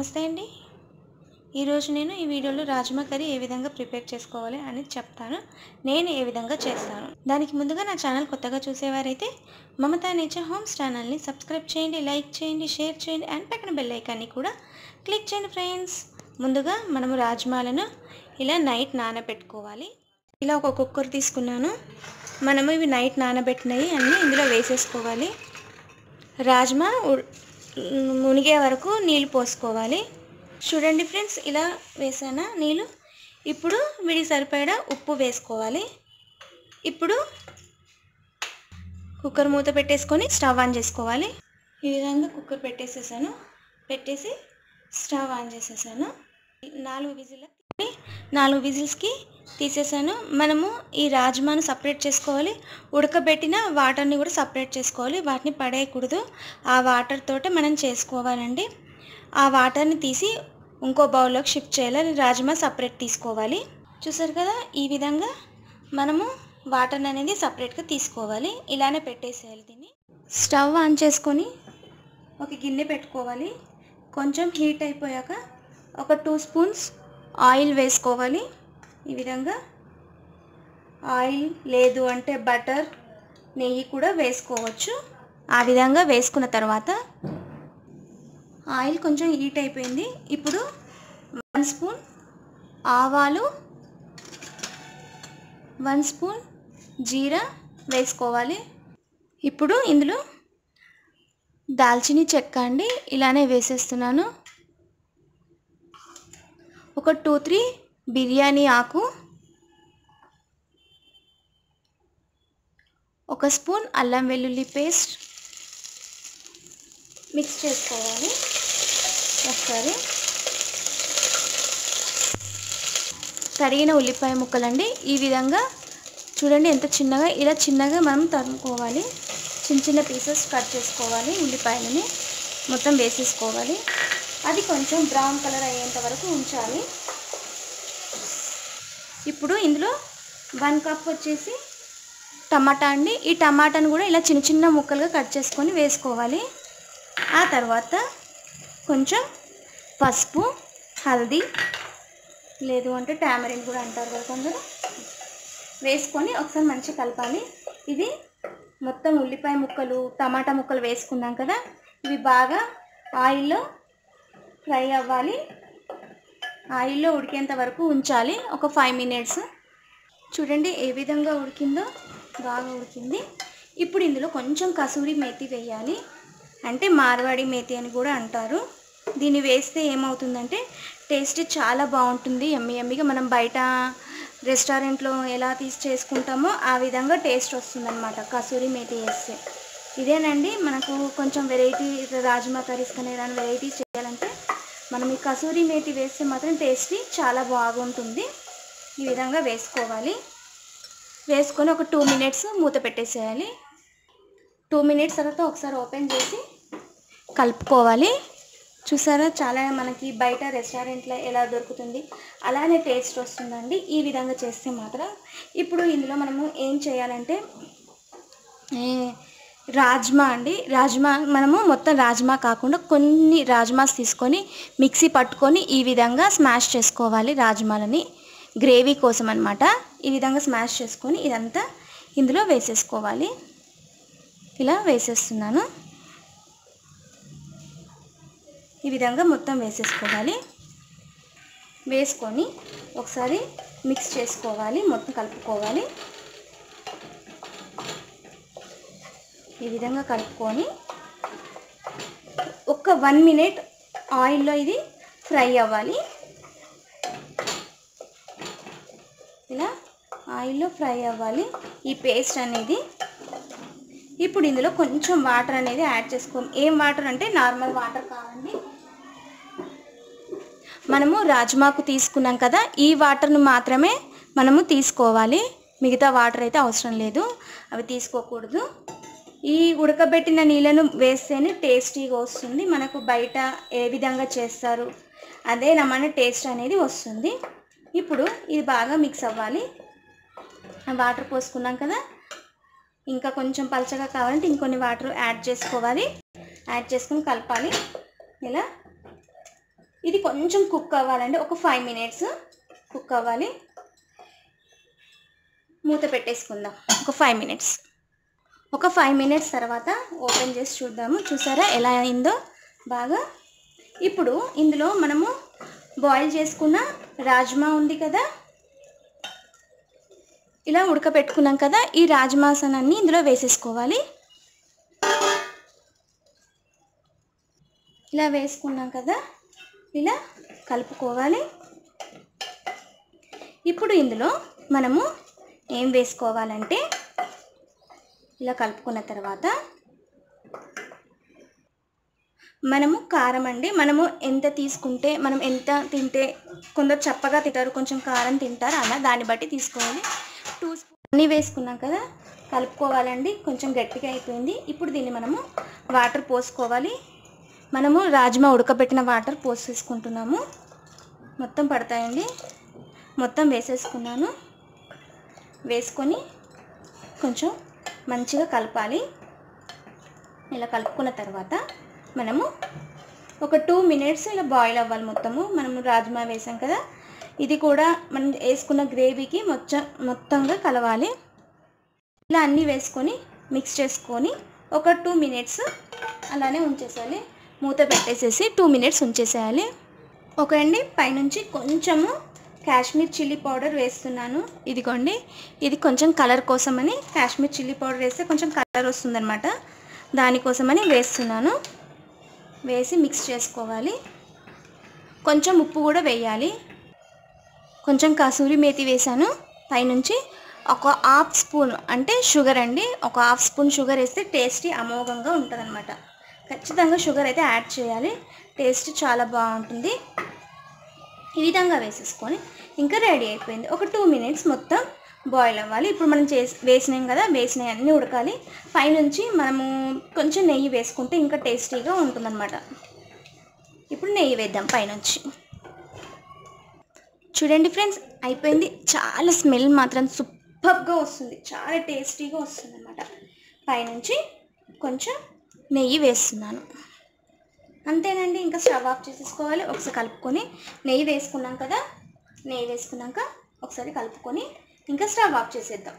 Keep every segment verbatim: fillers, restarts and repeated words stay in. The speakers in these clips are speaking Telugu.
నమస్తే అండి। ఈరోజు నేను ఈ వీడియోలో రాజ్మా కర్రీ ఏ విధంగా ప్రిపేర్ చేసుకోవాలి అని చెప్తాను। నేను ఏ విధంగా చేస్తాను దానికి ముందుగా నా ఛానల్ కొత్తగా చూసేవారైతే మమతా నేచర్ హోమ్స్ ఛానల్ని సబ్స్క్రైబ్ చేయండి, లైక్ చేయండి, షేర్ చేయండి అండ్ పక్కన బెల్ ఐకాన్ని కూడా క్లిక్ చేయండి ఫ్రెండ్స్। ముందుగా మనము రాజ్మాలను ఇలా నైట్ నానబెట్టుకోవాలి। ఇలా ఒక కుక్కర్ తీసుకున్నాను। మనము ఇవి నైట్ నానబెట్టినవి అన్నీ ఇందులో వేసేసుకోవాలి। రాజ్మా మునిగే వరకు నీళ్ళు పోసుకోవాలి। చూడండి ఫ్రెండ్స్, ఇలా వేసానా నీళ్ళు। ఇప్పుడు వీడికి సరిపడా ఉప్పు వేసుకోవాలి। ఇప్పుడు కుక్కర్ మూత పెట్టేసుకొని స్టవ్ ఆన్ చేసుకోవాలి। ఈ విధంగా కుక్కర్ పెట్టేసేసాను, పెట్టేసి స్టవ్ ఆన్ చేసేసాను। నాలుగు విజిల్ నాలుగు విజిల్స్కి తీసేసాను। మనము ఈ రాజ్మాను సపరేట్ చేసుకోవాలి, ఉడకబెట్టిన వాటర్ని కూడా సపరేట్ చేసుకోవాలి, వాటిని పడేయకూడదు। ఆ వాటర్ తోటే మనం చేసుకోవాలండి। ఆ వాటర్ని తీసి ఇంకో బౌల్లోకి షిఫ్ట్ చేయాలి, రాజ్మా సపరేట్ తీసుకోవాలి। చూసారు కదా, ఈ విధంగా మనము వాటర్ అనేది సపరేట్గా తీసుకోవాలి। ఇలానే పెట్టేసేయాలి దీన్ని। స్టవ్ ఆన్ చేసుకొని ఒక గిన్నె పెట్టుకోవాలి। కొంచెం హీట్ అయిపోయాక ఒక టూ స్పూన్స్ ఆయిల్ వేసుకోవాలి। ఈ విధంగా ఆయిల్ లేదు అంటే బటర్, నెయ్యి కూడా వేసుకోవచ్చు। ఆ విధంగా వేసుకున్న తర్వాత ఆయిల్ కొంచెం హీట్ అయిపోయింది। ఇప్పుడు వన్ స్పూన్ ఆవాలు, వన్ స్పూన్ జీరా వేసుకోవాలి। ఇప్పుడు ఇందులో దాల్చిని చెక్క అండి ఇలానే వేసేస్తున్నాను। ఒక టూ త్రీ బిర్యానీ ఆకు, ఒక స్పూన్ అల్లం వెల్లుల్లి పేస్ట్ మిక్స్ చేసుకోవాలి ఒకసారి। తరిగిన ఉల్లిపాయ ముక్కలండి ఈ విధంగా చూడండి, ఎంత చిన్నగా, ఇలా చిన్నగా మనం తరుముకోవాలి। చిన్న చిన్న పీసెస్ కట్ చేసుకోవాలి। ఉల్లిపాయలని మొత్తం వేసేసుకోవాలి। అది కొంచెం బ్రౌన్ కలర్ అయ్యేంత వరకు ఉంచాలి। ఇప్పుడు ఇందులో వన్ కప్ వచ్చేసి టమాటా అండి, ఈ టమాటాను కూడా ఇలా చిన్న చిన్న ముక్కలుగా కట్ చేసుకొని వేసుకోవాలి। ఆ తర్వాత కొంచెం పసుపు, హల్దీ, లేదు అంటే టామరిన్ కూడా అంటారు కదా కొందరు, వేసుకొని ఒకసారి మంచిగా కలపాలి। ఇది మొత్తం ఉల్లిపాయ ముక్కలు, టమాటా ముక్కలు వేసుకున్నాం కదా, ఇవి బాగా ఆయిల్లో ఫ్రై అవ్వాలి। ఆయిల్లో ఉడికేంత వరకు ఉంచాలి ఒక ఫైవ్ మినిట్స్। చూడండి ఏ విధంగా ఉడికిందో, బాగా ఉడికింది। ఇప్పుడు ఇందులో కొంచెం కసూరి మేతి వేయాలి, అంటే మార్వాడి మేతి అని కూడా అంటారు। దీన్ని వేస్తే ఏమవుతుందంటే టేస్ట్ చాలా బాగుంటుంది, యమ్మీ యమ్మీగా। మనం బయట రెస్టారెంట్లో ఎలా తీసి చేసుకుంటామో ఆ విధంగా టేస్ట్ వస్తుందన్నమాట కసూరి మేతి వేస్తే। ఇదేనండి మనకు కొంచెం వెరైటీ రాజ్మా కర్రీస్ కానీ ఏదైనా వెరైటీస్ చేయాలంటే మనం ఈ కసూరి మేతి వేస్తే మాత్రం టేస్టీ చాలా బాగుంటుంది। ఈ విధంగా వేసుకోవాలి। వేసుకొని ఒక టూ మినిట్స్ మూత పెట్టేసేయాలి। టూ మినిట్స్ తర్వాత ఒకసారి ఓపెన్ చేసి కలుపుకోవాలి। చూసారా, చాలా మనకి బయట రెస్టారెంట్లో ఎలా దొరుకుతుంది అలానే టేస్ట్ వస్తుందండి ఈ విధంగా చేస్తే మాత్రం। ఇప్పుడు ఇందులో మనము ఏం చేయాలంటే రాజ్మా అండి, రాజ్మా మనము మొత్తం రాజ్మా కాకుండా కొన్ని రాజ్మాస్ తీసుకొని మిక్సీ పట్టుకొని ఈ విధంగా స్మాష్ చేసుకోవాలి రాజ్మాలని, గ్రేవీ కోసం అన్నమాట। ఈ విధంగా స్మాష్ చేసుకొని ఇదంతా ఇందులో వేసేసుకోవాలి। ఇలా వేసేస్తున్నాను, ఈ విధంగా మొత్తం వేసేసుకోవాలి। వేసుకొని ఒకసారి మిక్స్ చేసుకోవాలి, మొత్తం కలుపుకోవాలి। ఈ విధంగా కలుపుకొని ఒక వన్ మినిట్ ఆయిల్లో ఇది ఫ్రై అవ్వాలి। ఇలా ఆయిల్లో ఫ్రై అవ్వాలి ఈ పేస్ట్ అనేది। ఇప్పుడు ఇందులో కొంచెం వాటర్ అనేది యాడ్ చేసుకోవాలి। ఏం వాటర్ అంటే నార్మల్ వాటర్ కావండి, మనము రాజ్మాకు తీసుకున్నాం కదా ఈ వాటర్ను మాత్రమే మనము తీసుకోవాలి, మిగతా వాటర్ అయితే అవసరం లేదు, అవి తీసుకోకూడదు। ఈ ఉడకబెట్టిన నీళ్ళను వేస్తేనే టేస్టీగా వస్తుంది, మనకు బయట ఏ విధంగా చేస్తారు అదే నమ్మని టేస్ట్ అనేది వస్తుంది। ఇప్పుడు ఇది బాగా మిక్స్ అవ్వాలి। వాటర్ పోసుకున్నాం కదా, ఇంకా కొంచెం పలచగా కావాలంటే ఇంకొన్ని వాటర్ యాడ్ చేసుకోవాలి। యాడ్ చేసుకొని కలపాలి ఇలా। ఇది కొంచెం కుక్ అవ్వాలండి, ఒక ఫైవ్ మినిట్స్ కుక్ అవ్వాలి. మూత పెట్టేసుకుందాం ఒక ఫైవ్ మినిట్స్. ఒక ఫైవ్ మినిట్స్ తర్వాత ఓపెన్ చేసి చూద్దాము. చూసారా ఎలా అయిందో బాగా. ఇప్పుడు ఇందులో మనము బాయిల్ చేసుకున్న రాజ్మా ఉంది కదా, ఇలా ఉడకపెట్టుకున్నాం కదా, ఈ రాజ్మాసనాన్ని ఇందులో వేసేసుకోవాలి. ఇలా వేసుకున్నాం కదా, ఇలా కలుపుకోవాలి. ఇప్పుడు ఇందులో మనము ఏం వేసుకోవాలంటే, ఇలా కలుపుకున్న తర్వాత మనము కారం అండి, మనము ఎంత తీసుకుంటే, మనం ఎంత తింటే, కొందరు చప్పగా తింటారు, కొంచెం కారం తింటారు, అలా దాన్ని బట్టి తీసుకోవాలి. టూ స్పూన్ అన్నీ వేసుకున్నాం కదా, కలుపుకోవాలండి. కొంచెం గట్టిగా అయిపోయింది. ఇప్పుడు దీన్ని మనము వాటర్ పోసుకోవాలి. మనము రాజ్మా ఉడకబెట్టిన వాటర్ పోసేసుకుంటున్నాము. మొత్తం పడతాయండి. మొత్తం వేసేసుకున్నాను. వేసుకొని కొంచెం మంచిగా కలపాలి. ఇలా కలుపుకున్న తర్వాత మనము ఒక టూ మినిట్స్ ఇలా బాయిల్ అవ్వాలి. మొత్తము మనము రాజ్మా వేసాం కదా, ఇది కూడా మనం వేసుకున్న గ్రేవీకి మొత్తం మొత్తంగా కలవాలి. ఇలా అన్నీ వేసుకొని మిక్స్ చేసుకొని ఒక టూ మినిట్స్ అలానే ఉంచేసేయాలి. మూత పెట్టేసేసి టూ మినిట్స్ ఉంచేసేయాలి. ఓకే అండి, పైనుంచి కొంచెము కాశ్మీర్ చిల్లీ పౌడర్ వేస్తున్నాను. ఇదిగోండి, ఇది కొంచెం కలర్ కోసమని కాశ్మీర్ చిల్లీ పౌడర్ వేస్తే కొంచెం కలర్ వస్తుందన్నమాట, దానికోసమని వేస్తున్నాను. వేసి మిక్స్ చేసుకోవాలి. కొంచెం ఉప్పు కూడా వేయాలి. కొంచెం కసూరి మేతి వేసాను పైనుంచి. ఒక హాఫ్ స్పూన్ అంటే షుగర్ అండి, ఒక హాఫ్ స్పూన్ షుగర్ వేస్తే టేస్టీ అమోఘంగా ఉంటుంది అనమాట. ఖచ్చితంగా షుగర్ అయితే యాడ్ చేయాలి, టేస్ట్ చాలా బాగుంటుంది. ఈ విధంగా వేసేసుకొని ఇంకా రెడీ అయిపోయింది. ఒక టూ మినిట్స్ మొత్తం బాయిల్ అవ్వాలి. ఇప్పుడు మనం చేసి వేసినాం కదా, వేసినవి అన్నీ ఉడకాలి. పైనుంచి మనము కొంచెం నెయ్యి వేసుకుంటే ఇంకా టేస్టీగా ఉంటుందన్నమాట. ఇప్పుడు నెయ్యి వేద్దాం పైనుంచి. చూడండి ఫ్రెండ్స్, అయిపోయింది. చాలా స్మెల్ మాత్రం సూపర్గా వస్తుంది, చాలా టేస్టీగా వస్తుంది అన్నమాట. పైనుంచి కొంచెం నెయ్యి వేస్తున్నాను. అంతేనండి, ఇంకా స్టవ్ ఆఫ్ చేసేసుకోవాలి. ఒకసారి కలుపుకొని నెయ్యి వేసుకున్నాం కదా, నెయ్యి వేసుకున్నాక ఒకసారి కలుపుకొని ఇంకా స్టవ్ ఆఫ్ చేసేద్దాం.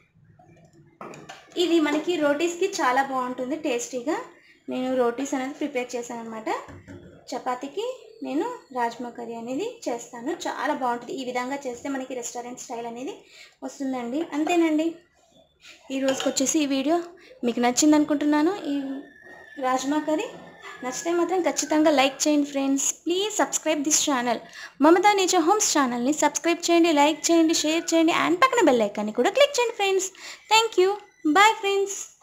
ఇది మనకి రోటీస్కి చాలా బాగుంటుంది టేస్టీగా. నేను రోటీస్ అనేది ప్రిపేర్ చేశాను అనమాట. చపాతీకి నేను రాజ్మా కర్రీ అనేది చేస్తాను, చాలా బాగుంటుంది. ఈ విధంగా చేస్తే మనకి రెస్టారెంట్ స్టైల్ అనేది వస్తుందండి. అంతేనండి, ఈ రోజుకి వచ్చేసి ఈ వీడియో మీకు నచ్చింది అనుకుంటున్నాను. ఈ రాజ్మా కర్రీ నచ్చితే మాత్రం ఖచ్చితంగా లైక్ చేయండి friends. Please subscribe this channel. Mamata nature homes ఛానల్ని సబ్స్క్రైబ్ చేయండి, లైక్ చేయండి, షేర్ చేయండి, అండ్ పక్కన బెల్ ఐకాన్ని కూడా క్లిక్ చేయండి friends. Thank you. Bye friends.